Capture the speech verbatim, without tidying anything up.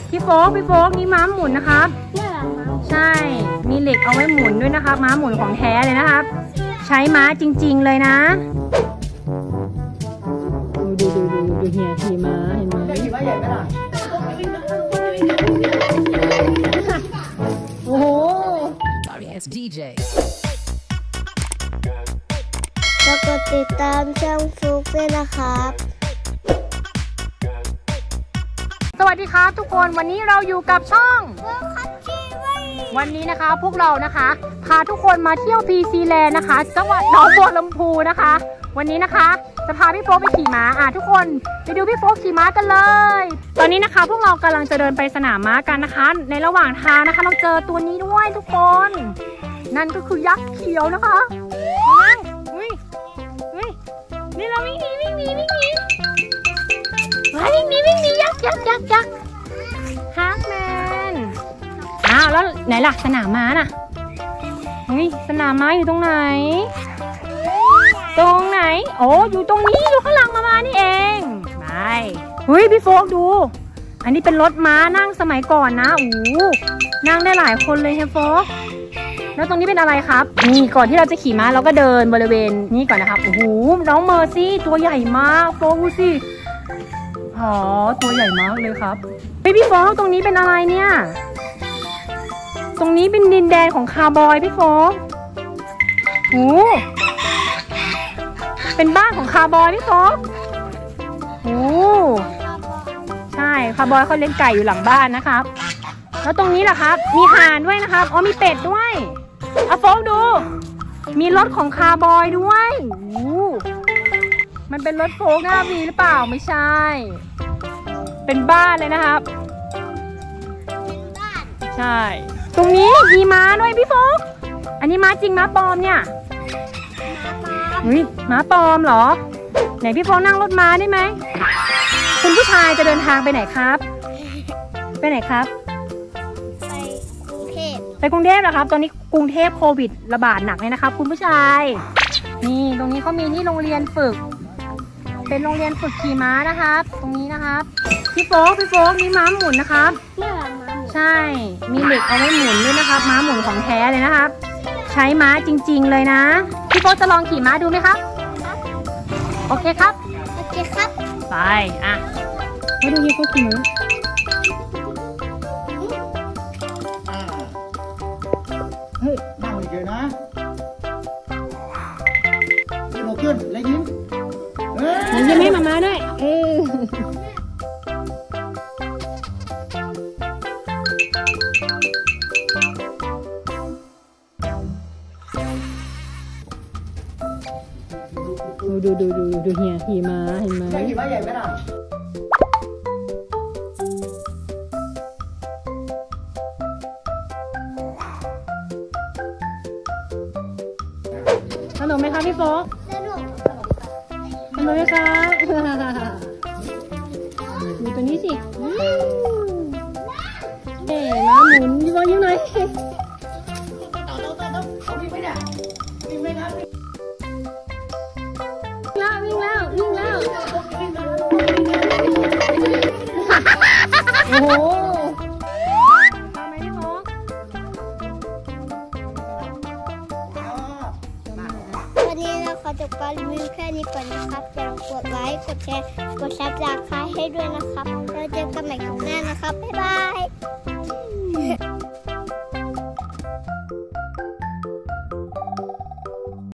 พี่โฟกพี่โฟกนี่ม้าหมุนนะครับใช่มีเหล็กเอาไว้หมุนด้วยนะครับม้าหมุนของแท้เลยนะครับใช้ม้าจริงๆเลยนะดูดูดูดูเฮียขี่ม้าเห็นไหมขี่ม้าใหญ่ไหมล่ะโอ้โหแล้วก็ติดตามช่องฟลุ๊กด้วยนะครับสวัสดีครับทุกคนวันนี้เราอยู่กับช่องวันนี้นะคะพวกเรานะคะพาทุกคนมาเที่ยวพีซีแลนด์นะคะจังหวัดหนองบัวลำพูนะคะวันนี้นะคะจะพาพี่โฟกไปขี่ม้าอ่ะทุกคนไปดูพี่โฟกขี่ม้ากันเลยตอนนี้นะคะพวกเรากำลังจะเดินไปสนามม้ากันนะคะในระหว่างทางนะคะเราเจอตัวนี้ด้วยทุกคนนั่นก็คือยักษ์เขียวนะคะอุ้ยอุ้ยนี่เราวิ่งหนีวิ่งหนีวิ่งหนีวิ่งหนีวิ่งหนียักษ์ยักษ์ยักษ์ยักษ์ฮาร์กแมนอ้าวแล้วไหนล่ะสนามม้าน่ะเฮ้ยสนามม้าอยู่ตรงไหนตรงไหนโอ้อยู่ตรงนี้อยู่ข้างหลังมามานี่เองไปเฮ้ยพี่โฟกดูอันนี้เป็นรถม้านั่งสมัยก่อนนะโอ้นั่งได้หลายคนเลยเฮฟโฟกแล้วตรงนี้เป็นอะไรครับนี่ก่อนที่เราจะขี่ม้าเราก็เดินบริเวณนี้ก่อนนะครับโอ้โหน้องเมอร์ซี่ตัวใหญ่มากโฟกดูสิอ๋อตัวใหญ่มากเลยครับพี่พี่โฟกตรงนี้เป็นอะไรเนี่ยตรงนี้เป็นดินแดนของคาร์บอยพี่โฟกโอ้เป็นบ้านของคาร์บอยพี่โฟกโอ้ใช่คาร์บอยเขาเลี้ยงไก่อยู่หลังบ้านนะครับแล้วตรงนี้ล่ะครับมีห่านด้วยนะครับอ๋อมีเป็ดด้วยเอาโฟกดูมีรถของคาร์บอยด้วยโอ้มันเป็นรถโฟกหน้าวีหรือเปล่าไม่ใช่เป็นบ้านเลยนะครับใช่ตรงนี้มีม้าด้วยพี่โฟกอันนี้ม้าจริงม้าปลอมเนี่ยเฮ้ยม้าปลอมเหรอไหนพี่โฟกนั่งรถม้าได้ไหมคุณผู้ชายจะเดินทางไปไหนครับไปไหนครับไปกรุงเทพไปกรุงเทพเหรอครับตอนนี้กรุงเทพโควิดระบาดหนักเลยนะครับคุณผู้ชายนี่ตรงนี้เขามีที่โรงเรียนฝึกเป็นโรงเรียนฝึกขี่ม้านะครับตรงนี้นะครับพี่โฟกพี่โฟกนี่ม้าหมุนนะครับใช่มีเหล็กเอาไว้หมุนด้วยนะครับม้าหมุนของแท้เลยนะครับใช้ม้าจริงๆเลยนะพี่โฟกจะลองขี่ม้าดูไหมครับโอเคครับโอเคครับไปอ่ะให้ดูพี่โฟกขี่ม้าเฮ้ยนั่งเฉยๆนะยิ้มขึ้นแล้วยิ้มยิ้มให้มาม่าด้วยเออดูดูดูดูดูเฮียขี่ม้าเห็นไหมขี่ม้าใหญ่ไหมล่ะสนุกไหมคะพี่โฟกสนุกสนุกไหมคะดูตัวนี้สิเอ๋ม้าหมุนพี่โฟกยิ้มหน่อยวิ่งแล้ววิ่งแล้วโอ้โหทำไมพี่โฟกวันนี้เราขอจบการรีวิวแค่นี้ก่อนนะครับอย่าลืมกดไลค์กดแชร์กดซับสไครบ์ให้ด้วยนะครับเราเจอกันใหม่คลิปหน้านะครับบ๊ายบาย